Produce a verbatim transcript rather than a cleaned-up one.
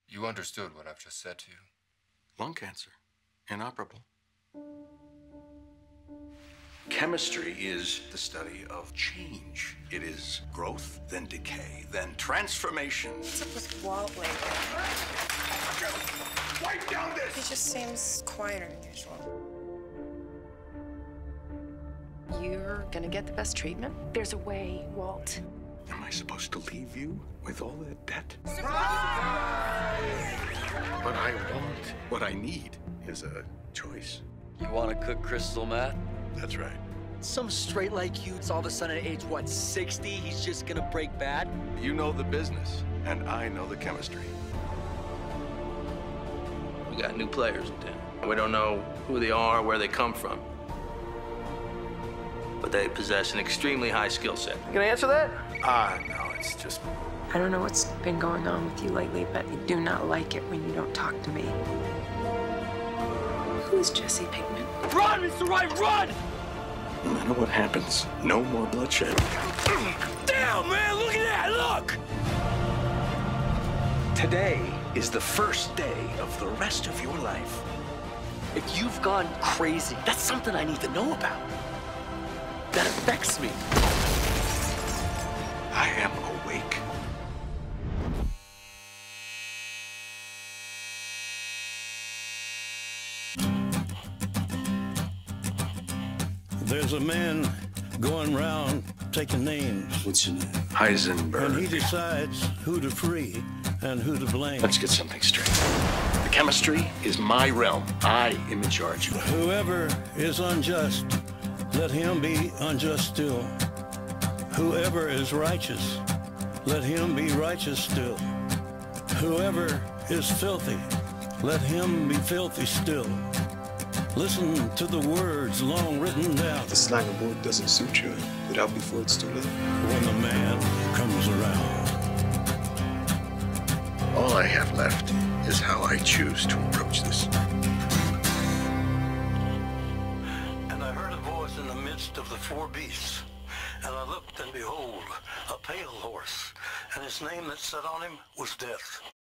You understood what I've just said to you. Lung cancer. Inoperable. Chemistry is the study of change. It is growth, then decay, then transformation. What's up with Walt lately? Wipe down this! He just seems quieter than usual. You're gonna get the best treatment? There's a way, Walt. Am I supposed to leave you with all that debt? Surprise! What I want, what I need, is a choice. You want to cook crystal meth? That's right. Some straight like you, it's all of a sudden at age, what, sixty, he's just gonna break bad? You know the business, and I know the chemistry. We got new players in town. We don't know who they are, where they come from. But they possess an extremely high skill set. You gonna answer that? Ah, no, it's just... I don't know what's been going on with you lately, but I do not like it when you don't talk to me. Who is Jesse Pinkman? Run, Mister Wright, run! No matter what happens, no more bloodshed. Damn, man, look at that, look! Today is the first day of the rest of your life. If you've gone crazy, that's something I need to know about. That affects me. I am awake. There's a man going round taking names. What's your name? Heisenberg. And he decides who to free and who to blame. Let's get something straight. The chemistry is my realm. I am in charge. Whoever is unjust, let him be unjust still. Whoever is righteous, let him be righteous still. Whoever is filthy, let him be filthy still. Listen to the words long written down. The slang of word doesn't suit you. Get out before it's too late. When the man comes around. All I have left is how I choose to approach this. And I heard a voice in the midst of the four beasts. And I looked, and behold, a pale horse. And his name that sat on him was Death.